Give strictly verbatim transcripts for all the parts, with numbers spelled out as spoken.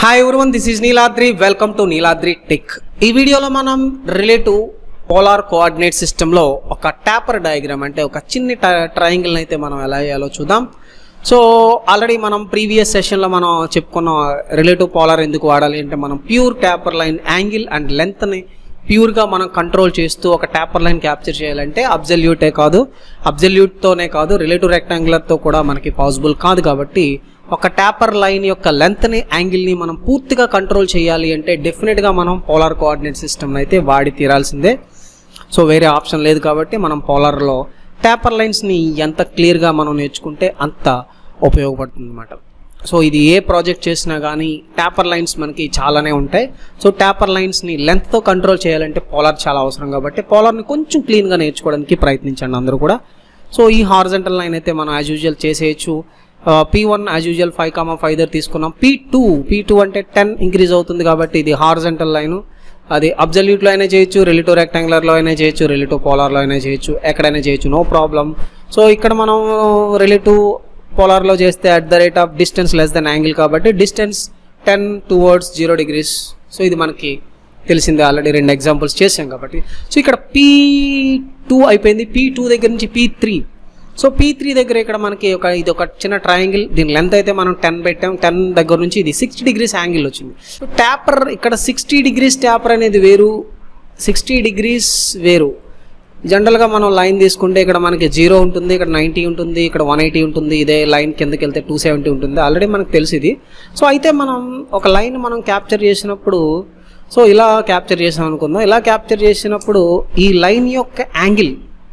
Hi everyone, this is Neeladri. Welcome to Neeladri Tech. ఈ వీడియోలో మనం రిలేటివ్ పోలార్ కోఆర్డినేట్ సిస్టంలో ఒక టాపర్ డయాగ్రామ్ అంటే ఒక చిన్న ట్రయాంగిల్ అయితే మనం ఎలా చేయాలో చూద్దాం. సో ఆల్రెడీ మనం ప్రీవియస్ సెషన్లో మనం చెప్పుకున్న రిలేటివ్ పోలార్ ఎందుకు వాడాలి అంటే మనం pure taper line angle and లెంత్ని ప్యూర్గా మనం కంట్రోల్ చేస్తూ ఒక టాపర్ లైన్ క్యాప్చర్ చేయాలంటే అబ్జల్యూటే కాదు అబ్జల్యూట్తోనే కాదు రిలేటివ్ రెక్టాంగులర్తో కూడా మనకి పాసిబుల్ కాదు. కాబట్టి ఒక టాపర్ లైన్ యొక్క లెంత్ని యాంగిల్ని మనం పూర్తిగా కంట్రోల్ చేయాలి అంటే డెఫినెట్గా మనం పోలార్ కోఆర్డినేట్ సిస్టమ్ని అయితే వాడి తీరాల్సిందే. సో వేరే ఆప్షన్ లేదు. కాబట్టి మనం పోలార్లో టాపర్ లైన్స్ని ఎంత క్లియర్గా మనం నేర్చుకుంటే అంత ఉపయోగపడుతుంది అన్నమాట. సో ఇది ఏ ప్రాజెక్ట్ చేసినా కానీ టాపర్ లైన్స్ మనకి చాలానే ఉంటాయి. సో టాపర్ లైన్స్ని లెంత్తో కంట్రోల్ చేయాలంటే పోలార్ చాలా అవసరం. కాబట్టి పోలార్ని కొంచెం క్లీన్గా నేర్చుకోవడానికి ప్రయత్నించండి అందరూ కూడా. సో ఈ హారిజంటల్ లైన్ అయితే మనం యాజ్ యూజువల్ చేసేయచ్చు. P one as usual five comma five దగ్గర తీసుకున్నాం. పీ టూ పీ టూ అంటే టెన్ ఇంక్రీజ్ అవుతుంది కాబట్టి ఇది హారిజంటల్ లైను. అది అబ్జల్యూట్లో అయినా చేయొచ్చు, రిలేటివ్ రెక్టాంగులర్లో అయినా చేయొచ్చు, రిలేటివ్ పోలార్లో అయినా చేయొచ్చు, ఎక్కడైనా చేయొచ్చు, నో ప్రాబ్లం. సో ఇక్కడ మనం రిలేటివ్ పోలార్లో చేస్తే at the rate of distance less than angle కాబట్టి distance ten towards zero degrees. So ఇది మనకి తెలిసిందే, ఆల్రెడీ రెండు ఎగ్జాంపుల్స్ చేసాం కాబట్టి. సో ఇక్కడ పీ టూ అయిపోయింది. పీ టూ దగ్గర నుంచి P three. So P three దగ్గర ఇక్కడ మనకి ఒక ఇది ఒక చిన్న ట్రయాంగిల్, దీని లెంత్ అయితే మనం టెన్ పెట్టాం. టెన్ దగ్గర నుంచి ఇది సిక్స్టీ డిగ్రీస్ యాంగిల్ వచ్చింది. సో ట్యాపర్ ఇక్కడ సిక్స్టీ డిగ్రీస్ ట్యాపర్ అనేది వేరు, సిక్స్టీ డిగ్రీస్ వేరు. జనరల్గా మనం లైన్ తీసుకుంటే ఇక్కడ మనకి జీరో ఉంటుంది, ఇక్కడ నైంటీ ఉంటుంది, ఇక్కడ వన్ ఎయిటీ ఉంటుంది. ఇదే లైన్ కిందకి వెళ్తే టూ సెవెంటీ ఉంటుంది. ఆల్రెడీ మనకు తెలిసి ఇది. సో అయితే మనం ఒక లైన్ మనం క్యాప్చర్ చేసినప్పుడు సో ఇలా క్యాప్చర్ చేసాం అనుకుందాం. ఇలా క్యాప్చర్ చేసినప్పుడు ఈ లైన్ యొక్క యాంగిల్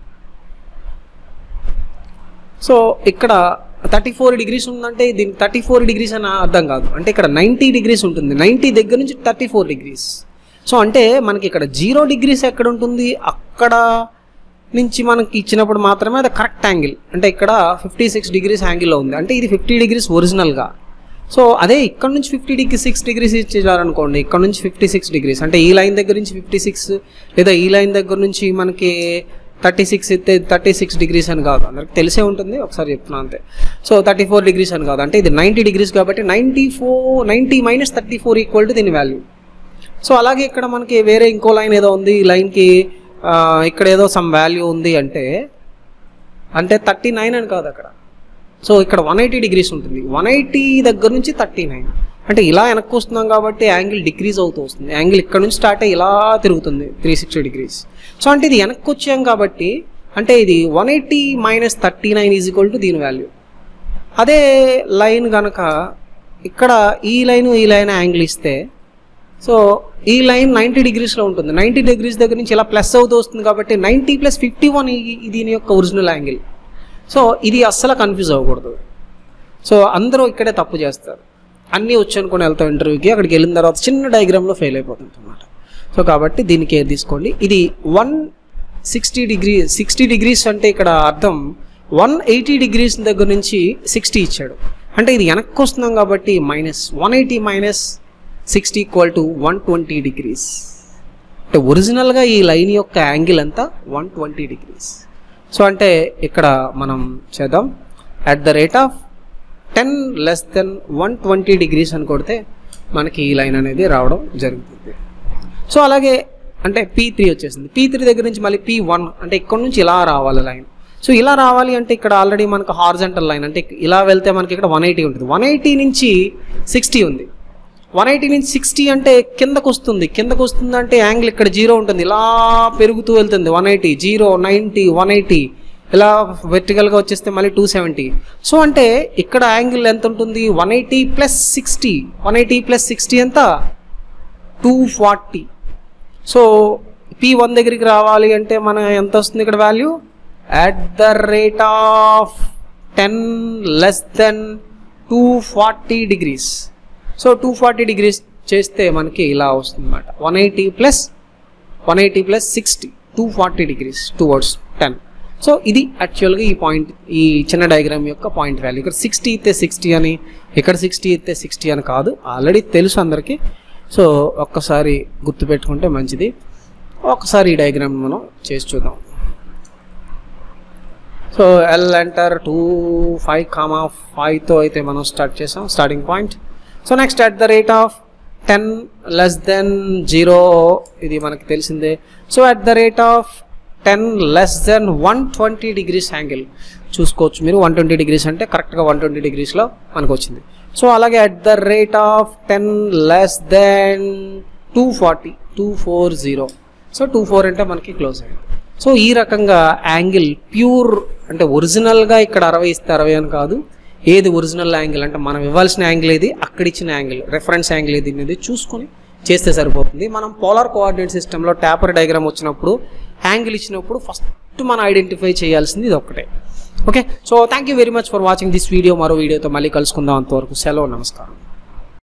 సో ఇక్కడ థర్టీ ఫోర్ డిగ్రీస్ ఉందంటే దీనికి థర్టీ ఫోర్ డిగ్రీస్ అని అర్థం కాదు. అంటే ఇక్కడ నైంటీ డిగ్రీస్ ఉంటుంది, నైంటీ దగ్గర నుంచి థర్టీ ఫోర్ డిగ్రీస్. సో అంటే మనకి ఇక్కడ జీరో డిగ్రీస్ ఎక్కడ ఉంటుంది, అక్కడ నుంచి మనకి ఇచ్చినప్పుడు మాత్రమే అది కరెక్ట్ యాంగిల్. అంటే ఇక్కడ ఫిఫ్టీ సిక్స్ డిగ్రీస్ యాంగిల్లో ఉంది, అంటే ఇది ఫిఫ్టీ డిగ్రీస్ ఒరిజినల్గా. సో అదే ఇక్కడ నుంచి ఫిఫ్టీ డిగ్రీ సిక్స్ డిగ్రీస్ ఇచ్చేసారనుకోండి, ఇక్కడ నుంచి ఫిఫ్టీ సిక్స్ డిగ్రీస్ అంటే ఈ లైన్ దగ్గర నుంచి ఫిఫ్టీ సిక్స్ లేదా ఈ లైన్ దగ్గర నుంచి మనకి థర్టీ సిక్స్ అయితే థర్టీ సిక్స్ డిగ్రీస్ అని కాదు, అందరికి తెలిసే ఉంటుంది, ఒకసారి చెప్తున్నా అంతే. సో థర్టీ ఫోర్ డిగ్రీస్ అని కాదు, అంటే ఇది నైంటీ డిగ్రీస్ కాబట్టి ninety four ninety minus thirty four equal to దీని వాల్యూ. సో అలాగే ఇక్కడ మనకి వేరే ఇంకో లైన్ ఏదో ఉంది, ఈ లైన్కి ఇక్కడ ఏదో సమ్ వాల్యూ ఉంది అంటే అంటే థర్టీ నైన్ అని కాదు అక్కడ. సో ఇక్కడ వన్ ఎయిటీ డిగ్రీస్ ఉంటుంది, వన్ ఎయిటీ దగ్గర నుంచి థర్టీ నైన్ అంటే ఇలా వెనక్కి వస్తున్నాం కాబట్టి యాంగిల్ డిక్రీజ్ అవుతూ వస్తుంది. యాంగిల్ ఇక్కడ నుంచి స్టార్ట్ అయ్యి ఇలా తిరుగుతుంది త్రీ సిక్స్టీ డిగ్రీస్. సో అంటే ఇది వెనక్కి వచ్చాం కాబట్టి అంటే ఇది one eighty minus thirty nine is equal to దీని వాల్యూ. అదే లైన్ కనుక ఇక్కడ ఈ లైన్ ఈ లైన్ యాంగిల్ ఇస్తే సో ఈ లైన్ నైంటీ డిగ్రీస్లో ఉంటుంది, నైంటీ డిగ్రీస్ దగ్గర నుంచి ఇలా ప్లస్ అవుతూ వస్తుంది కాబట్టి నైంటీ ప్లస్ ఫిఫ్టీ వన్ దీని యొక్క ఒరిజినల్ యాంగిల్. సో ఇది అస్సలు కన్ఫ్యూజ్ అవ్వకూడదు. సో అందరూ ఇక్కడే తప్పు చేస్తారు, అన్నీ వచ్చి అనుకుని వెళ్తాం ఇంటర్వ్యూకి, అక్కడికి వెళ్ళిన తర్వాత చిన్న డయాగ్రామ్లో ఫెయిల్ అయిపోతుంది అన్నమాట. సో కాబట్టి దీన్ని కేర్ తీసుకోండి. ఇది one sixty degree sixty degrees అంటే ఇక్కడ అర్థం వన్ ఎయిటీ డిగ్రీస్ దగ్గర నుంచి సిక్స్టీ ఇచ్చాడు, అంటే ఇది వెనక్కి వస్తున్నాం కాబట్టి minus one eighty minus sixty equal to one twenty degrees. అంటే ఒరిజినల్గా ఈ లైన్ యొక్క యాంగిల్ అంతా వన్ ట్వంటీ డిగ్రీస్. సో అంటే ఇక్కడ మనం చేద్దాం at the rate of ten less than one twenty degrees అని కొడితే మనకి ఈ లైన్ అనేది రావడం జరుగుతుంది. సో అలాగే అంటే పీ త్రీ వచ్చేసింది. పీ త్రీ దగ్గర నుంచి మళ్ళీ పీ వన్ అంటే ఇక్కడ నుంచి ఇలా రావాలి లైన్. సో ఇలా రావాలి అంటే ఇక్కడ ఆల్రెడీ మనకు హారిజంటల్ లైన్ అంటే ఇలా వెళ్తే మనకి ఇక్కడ వన్ ఎయిటీ ఉంటుంది, వన్ ఎయిటీ నుంచి సిక్స్టీ ఉంది. వన్ ఎయిటీ నుంచి సిక్స్టీ అంటే కిందకు వస్తుంది, కిందకు వస్తుంది అంటే యాంగిల్ ఇక్కడ జీరో ఉంటుంది, ఇలా పెరుగుతూ వెళ్తుంది. One eighty zero ninety one eighty ఇలా వెర్టికల్గా వచ్చేస్తే మళ్ళీ టూ సెవెంటీ. సో అంటే ఇక్కడ యాంగిల్ ఎంత ఉంటుంది, one eighty plus sixty one eighty plus sixty ఎంత two forty. So P one దగ్గరికి రావాలి అంటే మన ఎంత వస్తుంది ఇక్కడ value at the rate of ten less than two forty degrees. So two forty degrees చేస్తే మనకి ఇలా వస్తుంది అన్నమాట, one eighty plus one eighty plus sixty two forty degrees towards ten. So ఇది యాక్చువల్గా ఈ పాయింట్ ఈ చిన్న డయాగ్రామ్ యొక్క పాయింట్ వాల్యూ. ఇక్కడ సిక్స్టీ ఇస్తే సిక్స్టీ అని, ఇక్కడ సిక్స్టీ ఇస్తే సిక్స్టీ అని కాదు, ఆల్రెడీ తెలుసు అందరికీ. సో ఒక్కసారి గుర్తుపెట్టుకుంటే మంచిది. ఒక్కసారి ఈ డయాగ్రామ్ మనం చేసి చూద్దాం. So L enter two five comma ఫైవ్తో అయితే మనం స్టార్ట్ చేసాం starting point. So next at the rate of ten less than zero ఇది మనకి తెలిసిందే. So at the rate of ten less than one twenty degrees angle చూసుకోవచ్చు మీరు. One twenty degrees అంటే కరెక్ట్గా వన్ ట్వంటీ డిగ్రీస్లో మనకు వచ్చింది. సో అలాగే at the rate of ten less than two forty two four zero so two four అంటే మనకి close అయింది. సో ఈ రకంగా యాంగిల్ ప్యూర్ అంటే ఒరిజినల్గా ఇక్కడ అరవై ఇస్తే అరవై అని కాదు, ఏది ఒరిజినల్ యాంగిల్ అంటే మనం ఇవ్వాల్సిన యాంగిల్ ఏది, అక్కడ ఇచ్చిన యాంగిల్ రెఫరెన్స్ యాంగిల్ ఏది అనేది చూసుకొని చేస్తే సరిపోతుంది. మనం పోలార్ కోఆర్డినేట్ సిస్టంలో ట్యాపర్ డయాగ్రామ్ వచ్చినప్పుడు యాంగిల్ ఇచ్చినప్పుడు ఫస్ట్ మనం ఐడెంటిఫై చేయాల్సింది ఇది ఒక్కటే. Okay, so thank you very much for watching this video. మరో వీడియోతో మళ్ళీ కలుసుకుందాం. అంతవరకు సెలవు, నమస్కారం.